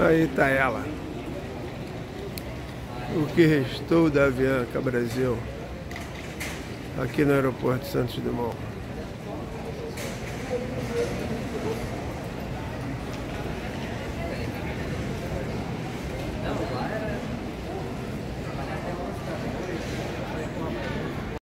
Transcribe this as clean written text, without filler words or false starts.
Aí tá ela. O que restou da Avianca Brasil aqui no aeroporto Santos Dumont.